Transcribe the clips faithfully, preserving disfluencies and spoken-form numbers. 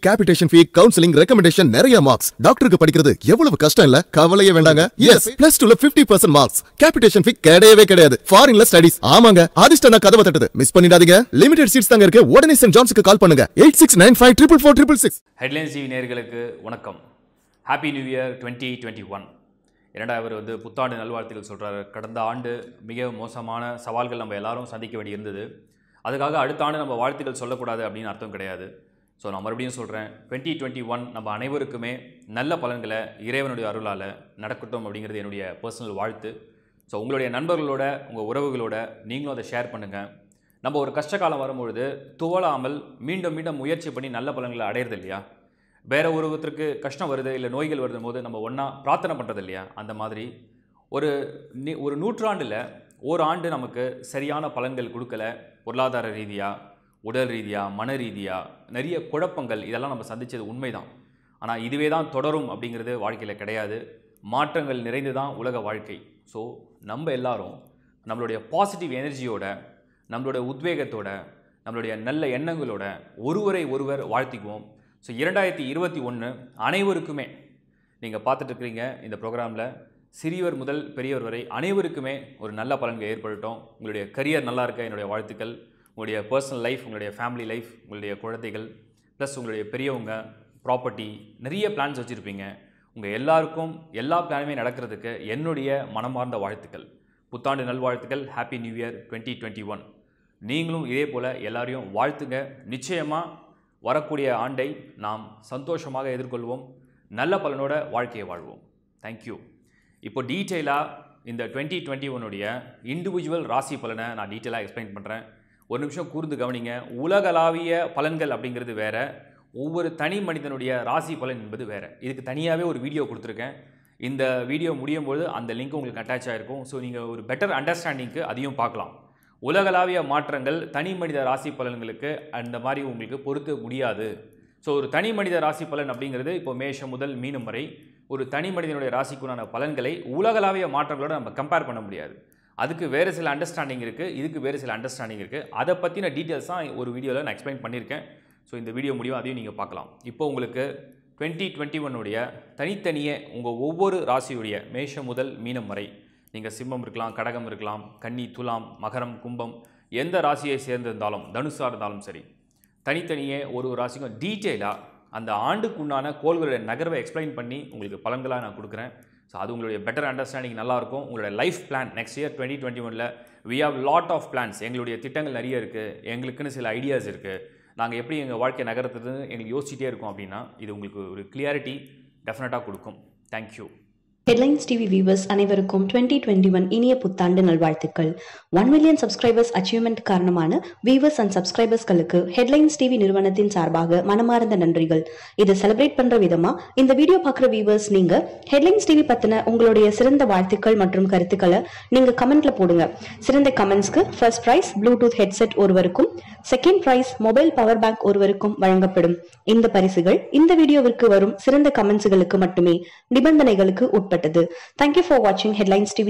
capitation fee, counseling, recommendation நிறைய marks. டாக்டருக்கு படிக்கிறது எவ்வளவு கஷ்டம் இல்ல? கவலையே வேண்டாங்க. Yes, plus two ல fifty percent marks. Capitation fee கிடையவே கிடையாது. Foreignல studies. ஆமாங்க. அதிர்ஷ்டம் நான் கதவை தட்டுது. மிஸ் பண்ணிடாதீங்க. Limited seats தாங்க இருக்கு. உடனே சென்ட் ஜான்ஸ்க்கு கால் பண்ணுங்க. eight six nine five four four four six six. Headlines TV நேயர்களுக்கு வணக்கம். Happy new year twenty twenty-one. இரண்டா அவர் வந்து புத்தாண்டு நல்வாழ்த்துக்கள் சொல்கிறார். கடந்த ஆண்டு மிக மோசமான சவால்கள் நம்ம எல்லாரும் சந்திக்க வேண்டி இருந்தது. அதுக்காக அடுத்த ஆண்டு நம்ம வாழ்த்துக்கள் சொல்லக்கூடாது அப்படின்னு அர்த்தம் கிடையாது. ஸோ நான் மறுபடியும் சொல்கிறேன், டுவெண்ட்டி டுவெண்ட்டி ஒன் நம்ம அனைவருக்குமே நல்ல பலன்களை இறைவனுடைய அருளால் நடக்கட்டும் அப்படிங்கிறது என்னுடைய பர்சனல் வாழ்த்து. ஸோ உங்களுடைய நண்பர்களோட, உங்கள் உறவுகளோட நீங்களும் அதை ஷேர் பண்ணுங்கள். நம்ம ஒரு கஷ்டகாலம் வரும்பொழுது துவளாமல் மீண்டும் மீண்டும் முயற்சி பண்ணி நல்ல பலன்களை அடையிறது இல்லையா? வேறு ஒருவருக்கு கஷ்டம் வருது, இல்லை நோய்கள் வருதும் போது நம்ம ஒன்றா பிரார்த்தனை பண்ணுறது இல்லையா? அந்த மாதிரி ஒரு ஒரு நூற்றாண்டில் ஒரு ஆண்டு நமக்கு சரியான பலன்கள் கொடுக்கல. பொருளாதார ரீதியாக, உடல் ரீதியாக, மன ரீதியாக நிறைய குழப்பங்கள் இதெல்லாம் நம்ம சந்தித்தது உண்மைதான். ஆனால் இதுவே தான் தொடரும் அப்படிங்கிறது வாழ்க்கையில் கிடையாது. மாற்றங்கள் நிறைந்து தான் உலக வாழ்க்கை. ஸோ நம்ம எல்லாரும் நம்மளுடைய பாசிட்டிவ் எனர்ஜியோட, நம்மளுடைய உத்வேகத்தோட, நம்மளுடைய நல்ல எண்ணங்களோட ஒருவரை ஒருவர் வாழ்த்திக்குவோம். ஸோ இரண்டாயிரத்தி இருபத்தி ஒன்று அனைவருக்குமே, நீங்கள் பார்த்துட்ருக்கிறீங்க இந்த ப்ரோக்ராமில், சிறியவர் முதல் பெரியவர் வரை அனைவருக்குமே ஒரு நல்ல பலன்கள் ஏற்படட்டும். உங்களுடைய கரியர் நல்லா இருக்க என்னுடைய வாழ்த்துக்கள். உங்களுடைய பர்சனல் லைஃப், உங்களுடைய ஃபேமிலி லைஃப், உங்களுடைய குழந்தைகள், ப்ளஸ் உங்களுடைய பெரியவங்க, ப்ராப்பர்ட்டி, நிறைய பிளான்ஸ் வச்சுருப்பீங்க. உங்கள் எல்லாருக்கும் எல்லா பிளானுமே நடக்கிறதுக்கு என்னுடைய மனமார்ந்த வாழ்த்துக்கள். புத்தாண்டு நல்வாழ்த்துக்கள். Happy new year twenty twenty one. நீங்களும் இதே போல் எல்லாரையும் வாழ்த்துங்க. நிச்சயமாக வரக்கூடிய ஆண்டை நாம் சந்தோஷமாக எதிர்கொள்வோம். நல்ல பலனோட வாழ்க்கையை வாழ்வோம். தேங்க்யூ. இப்போ டீட்டெயிலாக இந்த டுவெண்ட்டி டுவெண்ட்டி ஒன்னுடைய இண்டிவிஜுவல் ராசி பலனை நான் டீட்டெயிலாக எக்ஸ்பிளைன் பண்ணுறேன். ஒரு நிமிஷம் கூர்ந்து கவனிங்க. உலகளாவிய பலன்கள் அப்படிங்கிறது வேறு, ஒவ்வொரு தனி மனிதனுடைய ராசி பலன் என்பது வேறு. இதுக்கு தனியாகவே ஒரு வீடியோ கொடுத்துருக்கேன். இந்த வீடியோ முடியும் போது அந்த லிங்க் உங்களுக்கு அட்டாச் ஆகிருக்கும். ஸோ நீங்கள் ஒரு பெட்டர் அண்டர்ஸ்டாண்டிங்க்கு அதையும் பார்க்கலாம். உலகளாவிய மாற்றங்கள் தனி மனித ராசி பலன்களுக்கு அந்த மாதிரி உங்களுக்கு பொறுக்க முடியாது. ஸோ ஒரு தனி மனித ராசி பலன் அப்படிங்கிறது இப்போ மேஷம் முதல் மீனம் வரை ஒரு தனி மனிதனுடைய ராசிக்குண்டான பலன்களை உலகளாவிய மாற்றங்களோட நம்ம கம்பேர் பண்ண முடியாது. அதுக்கு வேறு சில அண்டர்ஸ்டாண்டிங் இருக்குது, இதுக்கு வேறு சில அண்டர்ஸ்டாண்டிங் இருக்குது. அதை பற்றின டீட்டெயில்ஸ் தான் ஒரு வீடியோவில் நான் எக்ஸ்பிளைன் பண்ணியிருக்கேன். ஸோ இந்த வீடியோ முடியும், அதையும் நீங்கள் பார்க்கலாம். இப்போ உங்களுக்கு டுவெண்ட்டி டுவெண்ட்டி ஒன்னுடைய தனித்தனியே உங்கள் ஒவ்வொரு ராசியுடைய மேஷம் முதல் மீனம் வரை, நீங்கள் சிம்மம் இருக்கலாம், கடகம் இருக்கலாம், கன்னி, துலாம், மகரம், கும்பம், எந்த ராசியை சேர்ந்திருந்தாலும், தனுசாக இருந்தாலும் சரி, தனித்தனியே ஒரு ஒரு ராசிக்கும் டீட்டெயிலாக அந்த ஆண்டுக்குண்டான கோள்களுடைய நகர்வை எக்ஸ்பிளைன் பண்ணி உங்களுக்கு பலன்களாக நான் கொடுக்குறேன். ஸோ அது உங்களுடைய பெட்டர் அண்டர்ஸ்டாண்டிங் நல்லாயிருக்கும். உங்களுடைய life plan next year twenty twenty ஒனில் we have lot of plans. எங்களுடைய திட்டங்கள் நிறைய இருக்குது, எங்களுக்குன்னு சில ஐடியாஸ் இருக்குது, நாங்கள் எப்படி எங்கள் வாழ்க்கை நகரத்துன்னு எங்களுக்கு யோசிச்சிட்டே இருக்கோம். அப்படின்னா இது உங்களுக்கு ஒரு கிளியாரிட்டி டெஃபினட்டாக கொடுக்கும். தேங்க்யூ. ஹெட்லைன்ஸ் டிவி வியூவர்ஸ் அனைவருக்கும் டுவெண்ட்டி டுவெண்ட்டி ஒன் இனிய புத்தாண்டு நல்வாழ்த்துக்கள். ஒன் மில்லியன் சப்ஸ்கிரைபர்ஸ் அச்சீவ்மெண்ட் காரணமான வியூவர்ஸ் அண்ட் சப்ஸ்கிரைபர்ஸ்களுக்கு ஹெட்லைன்ஸ் டிவி நிறுவனத்தின் சார்பாக மனமார்ந்த நன்றிகள். இதை செலிப்ரேட் பண்ற விதமா இந்த வீடியோ பார்க்குற வியூவர்ஸ் நீங்க ஹெட்லைன்ஸ் டிவி பத்தின உங்களுடைய சிறந்த வாழ்த்துக்கள் மற்றும் கருத்துக்களை நீங்க கமெண்ட்ல போடுங்க. சிறந்த கமெண்ட்ஸ்க்கு ஃபர்ஸ்ட் பிரைஸ் ப்ளூடூத் ஹெட்செட் ஒருவருக்கும், second prize mobile power bank ஒருவருக்கும் வழங்கப்படும். இந்த பரிசுகள் இந்த வீடியோவிற்கு வரும் சிறந்த கமெண்ட்ஸ்களுக்கு மட்டுமே, நிபந்தனைகளுக்கு உட்பட்டது. Thank you for watching Headlines T V.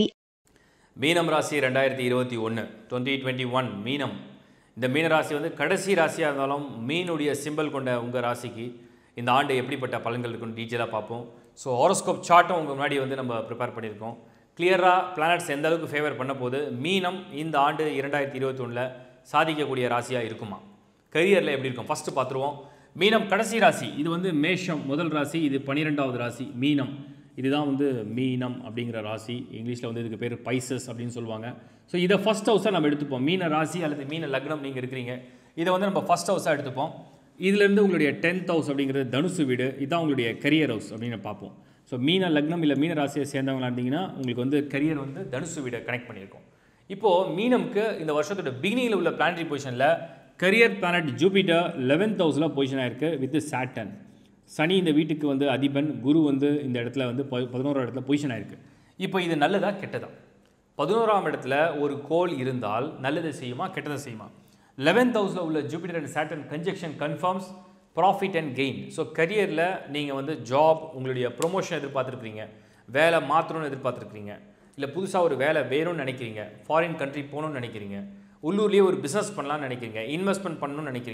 மீனம் ராசி ரெண்டாயிரத்தி இருபத்தி ஒன்று டுவெண்ட்டி டுவெண்ட்டி ஒன் மீனம். இந்த மீன ராசி வந்து கடைசி ராசியாக இருந்தாலும் மீனுடைய சிம்பிள் கொண்ட உங்கள் ராசிக்கு இந்த ஆண்டு எப்படிப்பட்ட பலன்கள் இருக்குன்னு டீட்டெயிலாக பார்ப்போம். ஸோ ஹாரோஸ்கோப் சார்ட்டும் உங்கள் முன்னாடி வந்து நம்ம ப்ரிப்பேர் பண்ணியிருக்கோம். கிளியராக பிளானட்ஸ் எந்த அளவுக்கு ஃபேவர் பண்ண போது மீனம் இந்த ஆண்டு இரண்டாயிரத்தி இருபத்தி ஒன்றில் சாதிக்கக்கூடிய ராசியாக இருக்குமா? கரியரில் எப்படி இருக்கும் ஃபஸ்ட்டு பார்த்துருவோம். மீனம் கடைசி ராசி. இது வந்து மேஷம் முதல் ராசி, இது பன்னிரெண்டாவது ராசி மீனம். இதுதான் வந்து மீனம் அப்படிங்கிற ராசி. இங்கிலீஷில் வந்து இதுக்கு பேர் பைசஸ் அப்படின்னு சொல்லுவாங்க. ஸோ இதை ஃபஸ்ட் ஹவுஸாக நம்ம எடுத்துப்போம். மீன ராசி அல்லது மீன லக்னம் நீங்கள் இருக்கிறீங்க, இதை வந்து நம்ம ஃபஸ்ட் ஹவுஸாக எடுத்துப்போம். இதுலேருந்து உங்களுடைய டென்த் ஹவுஸ் அப்படிங்கிறது தனுசு வீடு, இதுதான் உங்களுடைய கரியர் ஹவுஸ் அப்படின்னு பார்ப்போம். ஸோ மீன லக்னம் இல்லை மீன ராசியை சேர்ந்தவங்களா இருந்தீங்கன்னா உங்களுக்கு வந்து கரியர் வந்து தனுசு வீடை கனெக்ட் பண்ணியிருக்கோம். இப்போது மீனமுக்கு இந்த வருஷத்தோட பிகினிங்கில் உள்ள பிளானட்டரி பொசிஷனில் கரியர் பிளானட் ஜூபிட்டர் லெவன்த் ஹவுஸில் பொசிஷன் ஆகிருக்கு வித் சாட்டர்ன். சனி இந்த வீட்டுக்கு வந்து அதிபன், குரு வந்து இந்த இடத்துல வந்து பதினோராம் இடத்துல பொசிஷன் ஆகிருக்கு. இப்போ இது நல்லதா கெட்டதா? பதினோராம் இடத்துல ஒரு கோள் இருந்தால் நல்லதை செய்யுமா கெட்டதை செய்யுமா? லெவன்த் ஹவுஸில் உள்ள Jupiter and Saturn conjunction confirms profit and gain. So கரியரில் நீங்கள் வந்து ஜாப், உங்களுடைய ப்ரொமோஷன் எதிர்பார்த்துருக்கிறீங்க, வேலை மாற்றணும்னு எதிர்பார்த்துருக்கிறீங்க, இல்லை புதுசாக ஒரு வேலை வேணும்னு நினைக்கிறீங்க, ஃபாரின் கண்ட்ரி போகணும்னு நினைக்கிறீங்க, உள்ளூர்லேயே ஒரு பிஸ்னஸ் பண்ணலாம்னு நினைக்கிறீங்க, இன்வெஸ்ட்மெண்ட் பண்ணணும்னு நினைக்கிறீங்க,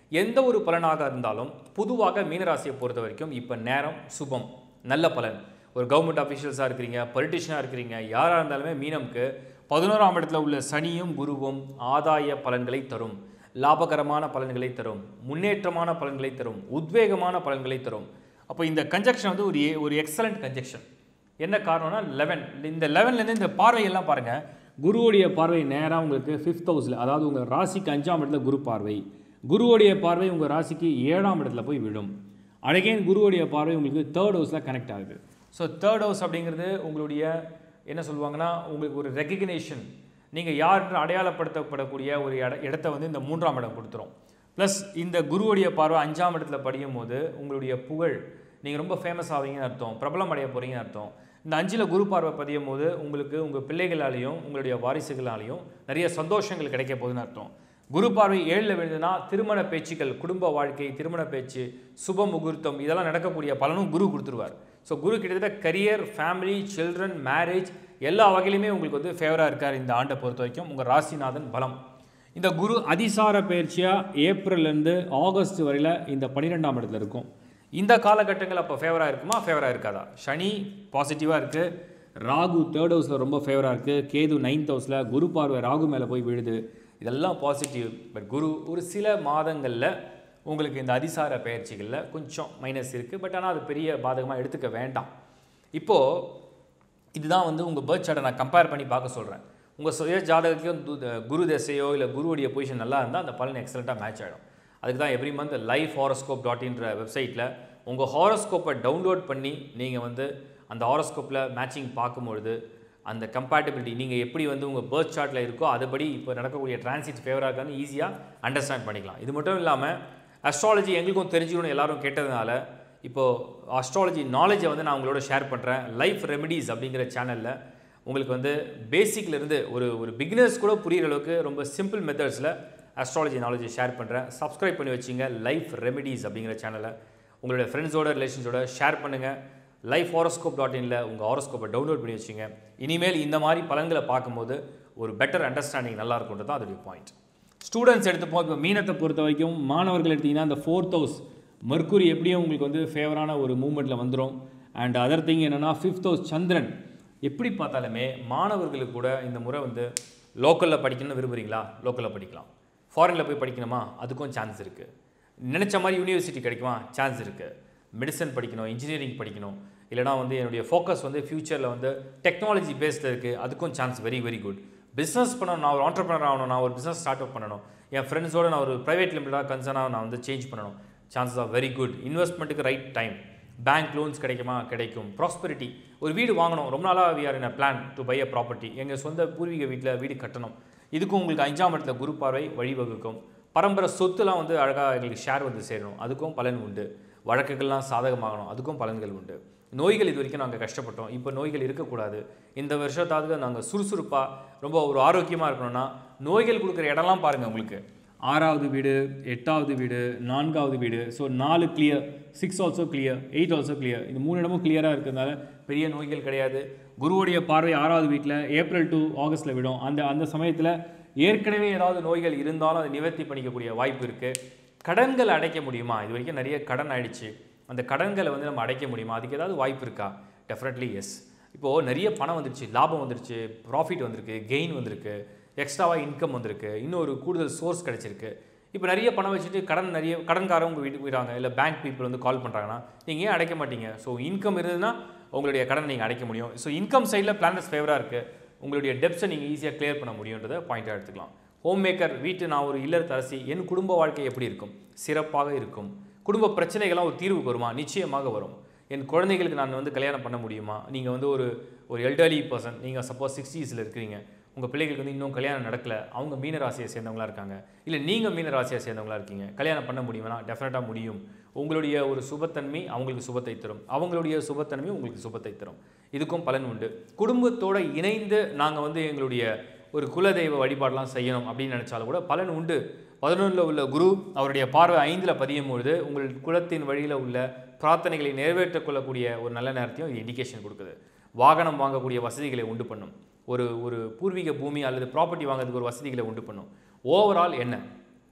எந்த ஒரு பலனாக இருந்தாலும் பொதுவாக மீனராசியை பொறுத்த வரைக்கும் இப்போ நேரம் சுபம், நல்ல பலன். ஒரு கவர்மெண்ட் அஃபீஷியல்ஸாக இருக்கிறீங்க, பொலிட்டிஷியனாக இருக்கிறீங்க, யாராக இருந்தாலுமே மீனம்க்கு பதினோராம் இடத்துல உள்ள சனியும் குருவும் ஆதாய பலன்களை தரும், லாபகரமான பலன்களை தரும், முன்னேற்றமான பலன்களை தரும், உத்வேகமான பலன்களை தரும். அப்போ இந்த கன்ஜெக்ஷன் வந்து ஒரு ஒரு எக்ஸலண்ட் கன்ஜெக்ஷன். என்ன காரணம்னா லெவன், இந்த லெவன்லேருந்து இந்த பார்வையெல்லாம் பாருங்கள். குருவுடைய பார்வை நேராக உங்களுக்கு ஃபிஃப்த் ஹவுஸில், அதாவது உங்கள் ராசிக்கு அஞ்சாம் இடத்துல குரு பார்வை, குருவுடைய பார்வை உங்கள் ராசிக்கு ஏழாம் இடத்துல போய் விடும். அழகேன் குருவுடைய பார்வை உங்களுக்கு தேர்ட் ஹவுஸில் கனெக்ட் ஆகுது. ஸோ தேர்ட் ஹவுஸ் அப்படிங்கிறது உங்களுடைய என்ன சொல்லுவாங்கன்னா உங்களுக்கு ஒரு ரெகக்னேஷன், நீங்கள் யார் என்று அடையாளப்படுத்தப்படக்கூடிய ஒரு இட இடத்த வந்து இந்த மூன்றாம் இடம் கொடுத்துரும். ப்ளஸ் இந்த குருவுடைய பார்வை அஞ்சாம் இடத்துல படியும் போது உங்களுடைய புகழ், நீங்கள் ரொம்ப ஃபேமஸ் ஆவீங்கன்னு அர்த்தம், பிரபலம் அடைய போகிறீங்கன்னு அர்த்தம். இந்த அஞ்சில் குரு பார்வை பதியும் போது உங்களுக்கு உங்கள் பிள்ளைகளாலேயும் உங்களுடைய வாரிசுகளாலேயும் நிறைய சந்தோஷங்கள் கிடைக்க போகுதுன்னு அர்த்தம். குரு பார்வை ஏழில் விழுதுன்னா திருமண பேச்சுக்கள், குடும்ப வாழ்க்கை, திருமண பேச்சு, சுப முகூர்த்தம் இதெல்லாம் நடக்கக்கூடிய பலனும் குரு கொடுத்துருவார். ஸோ குரு கிட்டத்தட்ட கரியர், ஃபேமிலி, சில்ட்ரன், மேரேஜ் எல்லா வகையிலுமே உங்களுக்கு வந்து ஃபேவராக இருக்கார் இந்த ஆண்டை பொறுத்த வரைக்கும். உங்கள் ராசிநாதன் பலம். இந்த குரு அதிசார பயிற்சியாக ஏப்ரல்லேருந்து ஆகஸ்ட் வரையில் இந்த பன்னிரெண்டாம் இடத்துல இருக்கும். இந்த காலகட்டங்கள் அப்போ ஃபேவராக இருக்குமா, ஃபேவராக இருக்காதா? சனி பாசிட்டிவாக இருக்குது, ராகு தேர்ட் ஹவுஸில் ரொம்ப ஃபேவராக இருக்குது, கேது நைன்த் ஹவுஸில், குரு பார்வை ராகு மேலே போய் விழுது, இதெல்லாம் பாசிட்டிவ். பட் குரு ஒரு சில மாதங்களில் உங்களுக்கு இந்த அதிசார பயிற்சிகளில் கொஞ்சம் மைனஸ் இருக்குது. பட் ஆனால் அது பெரிய பாதகமாக எடுத்துக்க வேண்டாம். இப்போது இதுதான் வந்து உங்கள் பர்த் சார்ட்டை நான் கம்பேர் பண்ணி பார்க்க சொல்கிறேன். உங்கள் சுய ஜாதகத்தையும் குரு தசையோ இல்லை குருவுடைய பொசிஷன் நல்லா இருந்தால் அந்த பலன் எக்ஸலண்ட்டாக மேட்ச் ஆகிடும். அதுக்கு தான் every month life horoscope dot இன்ற வெப்சைட்டில் உங்கள் ஹாரோஸ்கோப்பை டவுன்லோட் பண்ணி நீங்கள் வந்து அந்த ஹாரோஸ்கோப்பில் மேட்சிங் பார்க்கும்பொழுது அந்த கம்பேட்டபிலிட்டி நீங்கள் எப்படி வந்து உங்கள் பர்த் சார்ட்டில் இருக்கோ அதுபடி இப்போ நடக்கக்கூடிய டிரான்சிட் ஃபேவராக இருக்கான்னு ஈஸியாக அண்டர்ஸ்டாண்ட் பண்ணிக்கலாம். இது மட்டும் இல்லாமல் அஸ்ட்ராலஜி எங்களுக்கும் தெரிஞ்சுக்கணும்னு எல்லாரும் கேட்டதுனால இப்போது அஸ்ட்ராலஜி நாலேஜை வந்து நான் உங்களோட ஷேர் பண்ணுறேன். லைஃப் ரெமிடிஸ் அப்படிங்கிற சேனலில் உங்களுக்கு வந்து பேசிக்லேருந்து ஒரு ஒரு பிகினர்ஸ் கூட புரிகிற அளவுக்கு ரொம்ப சிம்பிள் மெத்தட்ஸில் அஸ்ட்ராலஜி நாலேஜை ஷேர் பண்ணுறேன். சப்ஸ்கிரைப் பண்ணி வச்சுங்க லைஃப் ரெமிடிஸ் அப்படிங்கிற சேனலை. உங்களுடைய ஃப்ரெண்ட்ஸோட ரிலேஷன்ஸோட ஷேர் பண்ணுங்கள். லைஃப் ஹாரோஸ்கோப் டாட் இனில் உங்கள் ஹாரோஸ்கோப்பை டவுன்லோட் பண்ணி வச்சுங்க. இனிமேல் இந்த மாதிரி பலன்களை பார்க்கும்போது ஒரு பெட்டர் அண்டர்ஸ்டாண்டிங் நல்லா இருக்கும்ன்றது தான் அதோடைய பாயிண்ட். ஸ்டூடெண்ட்ஸ் எடுத்துப்போம். இப்போ மீனத்தை பொறுத்த வரைக்கும் மாணவர்கள் எடுத்திங்கன்னா இந்த ஃபோர்த் ஹவுஸ் மர்க்குரி எப்படியும் உங்களுக்கு வந்து ஃபேவரான ஒரு மூமெண்ட்டில் வந்துடும். அண்ட் அதர் திங் என்னென்னா ஃபிஃப்த் ஹவுஸ் சந்திரன். எப்படி பார்த்தாலுமே மாணவர்களுக்கு கூட இந்த முறை வந்து லோக்கலில் படிக்கணும்னு விரும்புகிறீங்களா, லோக்கலில் படிக்கலாம். ஃபாரினில் போய் படிக்கணுமா, அதுக்கும் சான்ஸ் இருக்குது. நினச்ச மாதிரி யூனிவர்சிட்டி கிடைக்குமா, சான்ஸ் இருக்குது. மெடிசன் படிக்கணும், இன்ஜினியரிங் படிக்கணும், இல்லைனா வந்து என்னுடைய ஃபோக்கஸ் வந்து ஃப்யூச்சரில் வந்து டெக்னாலஜி பேஸ்டில் இருக்குது, அதுக்கும் chance very very good. Business பண்ணணும், நான் ஒரு ஆண்டர்ப்ரனர் ஆகணும், நான் ஒரு பிஸ்னஸ் ஸ்டார்ட் அப் பண்ணணும், என் ஃப்ரெண்ட்ஸோடு நான் ஒரு ப்ரைவேட் லிமிட்டடாக கன்சர்னாக நான் வந்து சேஞ்ச் பண்ணணும், சான்சஸ் ஆர் வெரி குட். இன்வெஸ்ட்மெண்ட்டுக்கு ரைட் டைம். பேங்க் லோன்ஸ் கிடைக்குமா, கிடைக்கும். ப்ராஸ்பெரிட்டி, ஒரு வீடு வாங்கணும், ரொம்ப நாளாக we are in a plan to buy a property, எங்கள் சொந்த பூர்வீக வீட்டில் வீடு கட்டணும், இதுக்கும் உங்களுக்கு அஞ்சாம் இடத்துல குரு பார்வை வழிவகுக்கும். பரம்பரை சொத்துலாம் வந்து அழகாக எங்களுக்கு ஷேர் வந்து சேரணும், அதுக்கும் பலன் உண்டு. வழக்குகள்லாம் சாதகமாகணும், அதுக்கும் பலன்கள் உண்டு. நோய்கள் இது வரைக்கும் நாங்கள் கஷ்டப்பட்டோம், இப்போ நோய்கள் இருக்கக்கூடாது. இந்த வருஷத்தாவது நாங்கள் சுறுசுறுப்பாக ரொம்ப ஒரு ஆரோக்கியமாக இருக்கணும்னா நோய்கள் கொடுக்குற இடம்லாம் பாருங்கள். உங்களுக்கு ஆறாவது வீடு, எட்டாவது வீடு, நான்காவது வீடு, ஸோ நாலு clear, six also clear, eight also clear, இந்த மூணு இடமும் கிளியராக இருக்கிறதுனால பெரிய நோய்கள் கிடையாது. குருவுடைய பார்வை ஆறாவது வீட்டில் ஏப்ரல் டு ஆகஸ்ட்டில் விடும். அந்த அந்த சமயத்தில் ஏற்கனவே ஏதாவது நோய்கள் இருந்தாலும் அதை நிவர்த்தி பண்ணிக்கக்கூடிய வாய்ப்பு இருக்குது. கடன்கள் அடைக்க முடியுமா, இது வரைக்கும் நிறைய கடன் ஆயிடுச்சு, அந்த கடன்களை வந்து நம்ம அடைக்க முடியுமா, அதுக்கு ஏதாவது வாய்ப்பு இருக்கா? Definitely yes. இப்போது நிறைய பணம் வந்துருச்சு, லாபம் வந்துருச்சு, ப்ராஃபிட் வந்திருக்கு, கெயின் வந்திருக்கு, எக்ஸ்ட்ராவாக இன்கம் வந்திருக்கு, இன்னொரு கூடுதல் சோர்ஸ் கிடச்சிருக்கு. இப்போ நிறைய பணம் வச்சுட்டு கடன் நிறைய கடன்காரங்க உங்கள் வீட்டுக்கு போயிட்டாங்க, இல்லை பேங்க் பீப்புள் வந்து கால் பண்ணுறாங்கன்னா நீங்கள் ஏன் அடைக்க மாட்டீங்க? ஸோ இன்கம் இருந்ததுன்னா உங்களுடைய கடன் நீங்கள் அடைக்க முடியும். ஸோ இன்கம் சைடில் பிளானட்ஸ் ஃபேவராக இருக்குது, உங்களுடைய டெப்ஸை நீங்கள் ஈஸியாக கிளியர் பண்ண முடியுன்றதை பாயிண்டாக எடுத்துக்கலாம். ஹோம் மேக்கர், வீட்டு நான் ஒரு இல்லத்தரசி, என் குடும்ப வாழ்க்கை எப்படி இருக்கும்? சிறப்பாக இருக்கும். குடும்ப பிரச்சனைகள்லாம் ஒரு தீர்வுக்கு வருமா? நிச்சயமாக வரும். என் குழந்தைகளுக்கு நான் வந்து கல்யாணம் பண்ண முடியுமா? நீங்கள் வந்து ஒரு ஒரு எல்டர்லி பர்சன், நீங்கள் சப்போஸ் சிக்ஸ்டீஸில் இருக்கிறீங்க, உங்கள் பிள்ளைகளுக்கு வந்து இன்னும் கல்யாணம் நடக்கலை, அவங்க மீன ராசியை சேர்ந்தவங்களாக இருக்காங்க, இல்லை நீங்கள் மீன ராசியை சேர்ந்தவங்களாக இருக்கீங்க, கல்யாணம் பண்ண முடியுமா? டெஃபினட்டாக முடியும். உங்களுடைய ஒரு சுபத்தன்மை அவங்களுக்கு சுபத்தை தரும், அவங்களுடைய சுபத்தன்மை உங்களுக்கு சுபத்தை தரும். இதுக்கும் பலன் உண்டு. குடும்பத்தோடு இணைந்து நாங்கள் வந்து எங்களுடைய ஒரு குலதெய்வ வழிபாடெலாம் செய்யணும் அப்படின்னு நினச்சாலும் கூட பலன் உண்டு. பதினொன்றில் உள்ள குரு அவருடைய பார்வை ஐந்தில் பதியும் பொழுது உங்கள் குலத்தின் வழியில் உள்ள பிரார்த்தனைகளை நிறைவேற்றிக் கொள்ளக்கூடிய ஒரு நல்ல நேரத்தையும் இது இண்டிகேஷன் கொடுக்குது. வாகனம் வாங்கக்கூடிய வசதிகளை உண்டு பண்ணும், ஒரு ஒரு பூர்வீக பூமி அல்லது ப்ராப்பர்ட்டி வாங்குறதுக்கு ஒரு வசதிகளை உண்டு பண்ணும். ஓவரால் என்ன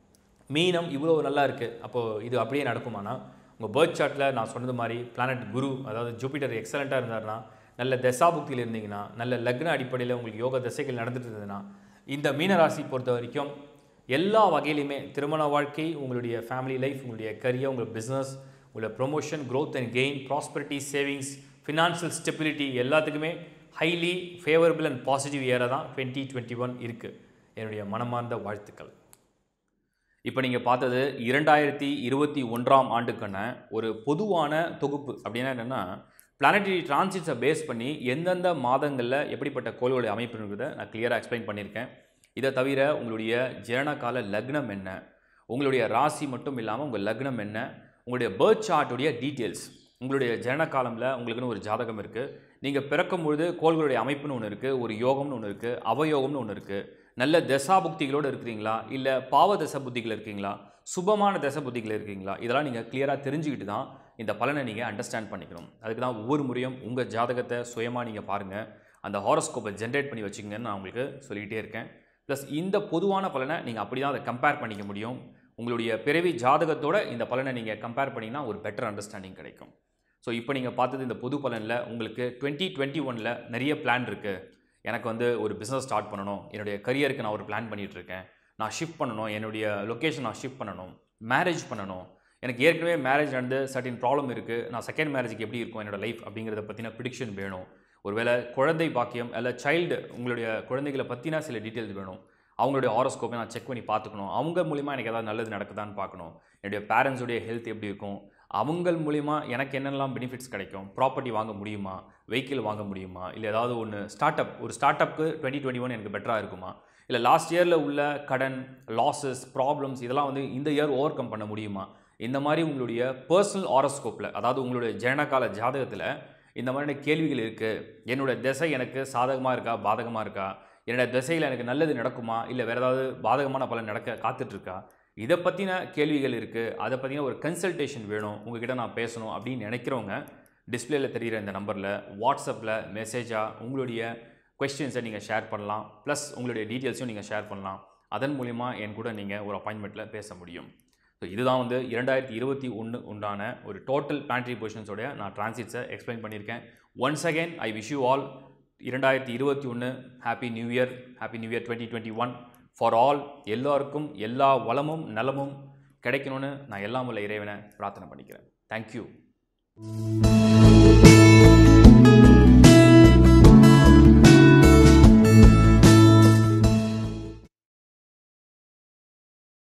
மீனம் இவ்வளோ நல்லா இருக்குது, அப்போது இது அப்படியே நடக்குமானா உங்கள் பர்த் சார்ட்டில் நான் சொன்னது மாதிரி பிளானட் குரு அதாவது ஜூபிட்டர் எக்ஸலண்ட்டாக இருந்தார்னா, நல்ல தசாபுக்தியில் இருந்தீங்கன்னா, நல்ல லக்ன அடிப்படையில் உங்களுக்கு யோக தசைகள் நடந்துட்டு இருந்ததுன்னா, இந்த மீனராசி பொறுத்த வரைக்கும் எல்லா வகையிலுமே திருமண வாழ்க்கை, உங்களுடைய ஃபேமிலி லைஃப், உங்களுடைய கரியர், உங்கள் பிஸ்னஸ், உங்களோட promotion, growth and gain, prosperity, savings, financial stability எல்லாத்துக்குமே ஹைலி ஃபேவரபிள் அண்ட் பாசிட்டிவ் இயராக தான் டுவெண்ட்டி டுவெண்ட்டி ஒன் இருக்குது. என்னுடைய மனமார்ந்த வாழ்த்துக்கள். இப்போ நீங்கள் பார்த்தது இரண்டாயிரத்தி இருபத்தி ஒன்றாம் ஆண்டுக்கான ஒரு பொதுவான தொகுப்பு. அப்படின்னா என்னென்னா, பிளானட்டரி டிரான்சிட்ஸை பேஸ் பண்ணி எந்தெந்த மாதங்களில் எப்படிப்பட்ட கோள்களுடைய அமைப்புங்கிறத நான் கிளியராக எக்ஸ்பிளைன் பண்ணியிருக்கேன். இதை தவிர உங்களுடைய ஜனனகால லக்னம் என்ன, உங்களுடைய ராசி மட்டும் இல்லாமல் உங்கள் லக்னம் என்ன, உங்களுடைய பர்த் சார்ட்டுடைய டீட்டெயில்ஸ், உங்களுடைய ஜனனகாலமில் உங்களுக்குன்னு ஒரு ஜாதகம் இருக்குது, நீங்கள் பிறக்கும்பொழுது கோள்களுடைய அமைப்புன்னு ஒன்று இருக்குது, ஒரு யோகம்னு ஒன்று இருக்குது, அவயோகம்னு ஒன்று இருக்குது, நல்ல தசாபுக்திகளோடு இருக்கிறீங்களா, இல்லை பாவ தசை புத்திகள் இருக்கீங்களா, சுபமான தசை புத்திகள் இருக்கீங்களா, இதெல்லாம் நீங்கள் கிளியராக தெரிஞ்சுக்கிட்டு தான் இந்த பலனை நீங்கள் அண்டர்ஸ்டாண்ட் பண்ணிக்கணும். அதுக்கு தான் ஒவ்வொரு முறையும் உங்கள் ஜாதகத்தை சுயமாக நீங்கள் பாருங்கள், அந்த ஹாரோஸ்கோப்பை ஜென்ரேட் பண்ணி வச்சுங்கன்னு நான் உங்களுக்கு சொல்லிகிட்டே இருக்கேன். ப்ளஸ் இந்த பொதுவான பலனை நீங்கள் அப்படி தான் அதை கம்பேர் பண்ணிக்க முடியும். உங்களுடைய பிறவி ஜாதகத்தோட இந்த பலனை நீங்கள் கம்பேர் பண்ணிங்கன்னா ஒரு பெட்டர் அண்டர்ஸ்டாண்டிங் கிடைக்கும். ஸோ இப்போ நீங்கள் பார்த்தது இந்த பொது பலனில் உங்களுக்கு டுவெண்ட்டி டுவெண்ட்டி ஒனில் நிறைய பிளான் இருக்குது. எனக்கு வந்து ஒரு பிஸ்னஸ் ஸ்டார்ட் பண்ணணும், என்னுடைய கரியருக்கு நான் ஒரு பிளான் பண்ணிகிட்ருக்கேன், நான் ஷிஃப்ட் பண்ணணும், என்னுடைய லொக்கேஷன் நான் ஷிஃப்ட் பண்ணணும், மேரேஜ் பண்ணணும், எனக்கு ஏற்கனவே மேரேஜ் நடந்து சர்டின் ப்ராப்ளம் இருக்குது, நான் செகண்ட் மேரேஜுக்கு எப்படி இருக்கும் என்னோடய லைஃப் அப்படிங்கிறத பற்றின ப்ரிடிக்ஷன் வேணும். ஒருவேளை குழந்தை பாக்கியம் அல்ல சைல்டு உங்களுடைய குழந்தைகளை பற்றினா சில டீட்டெயில்ஸ் வேணும். அவங்களுடைய ஹாரோஸ்கோப்பை நான் செக் பண்ணி பார்த்துக்கணும், அவங்க மூலிமா எனக்கு ஏதாவது நல்லது நடக்குதான்னு பார்க்கணும், என்னுடைய பேரண்ட்ஸுடைய ஹெல்த் எப்படி இருக்கும், அவங்க மூலிமா எனக்கு என்னெல்லாம் பெனிஃபிட்ஸ் கிடைக்கும், ப்ராப்பர்ட்டி வாங்க முடியுமா, வெஹிக்கிள் வாங்க முடியுமா, இல்லை ஏதாவது ஒன்று ஸ்டார்ட் அப் ஒரு ஸ்டார்ட் அப்புக்கு டுவெண்ட்டி டுவெண்ட்டி ஒன் எனக்கு பெட்டராக இருக்குமா, இல்லை லாஸ்ட் இயரில் உள்ள கடன் லாஸஸ் ப்ராப்ளம்ஸ் இதெல்லாம் வந்து இந்த இயர் ஓவர் கம் பண்ண முடியுமா, இந்த மாதிரி உங்களுடைய பர்சனல் ஹாரோஸ்கோப்பில் அதாவது உங்களுடைய ஜனனகால ஜாதகத்தில் இந்த மாதிரியான கேள்விகள் இருக்குது. என்னோடய திசை எனக்கு சாதகமாக இருக்கா பாதகமாக இருக்கா, என்னோடய திசையில் எனக்கு நல்லது நடக்குமா, இல்லை வேறு ஏதாவது பாதகமான பலன் நடக்க காத்துட்ருக்கா, இதை பற்றின கேள்விகள் இருக்குது, அதை பற்றின ஒரு கன்சல்டேஷன் வேணும், உங்ககிட்ட நான் பேசணும் அப்படின்னு நினைக்கிறவங்க டிஸ்பிளேயில் தெரிகிற இந்த நம்பரில் வாட்ஸ்அப்பில் மெசேஜாக உங்களுடைய கொஸ்டின்ஸை நீங்கள் ஷேர் பண்ணலாம். ப்ளஸ் உங்களுடைய டீட்டெயில்ஸையும் நீங்கள் ஷேர் பண்ணலாம். அதன் மூலிமா என் கூட நீங்கள் ஒரு அப்பாயின்மெண்ட்டில் பேச முடியும். ஸோ இதுதான் வந்து இரண்டாயிரத்தி இருபத்தி ஒன்று உண்டான ஒரு டோட்டல் பிளானட்டரி பொசிஷன்ஸோடைய நான் டிரான்சிட்ஸை எக்ஸ்பிளைன் பண்ணியிருக்கேன். Once again I wish you all இரண்டாயிரத்தி இருபத்தி ஒன்று happy new year, happy new year twenty twenty one for all. எல்லாருக்கும் எல்லா வளமும் நலமும் கிடைக்கணும்னு நான் எல்லாம் உள்ள இறைவனை பிரார்த்தனை பண்ணிக்கிறேன். தேங்க்யூ.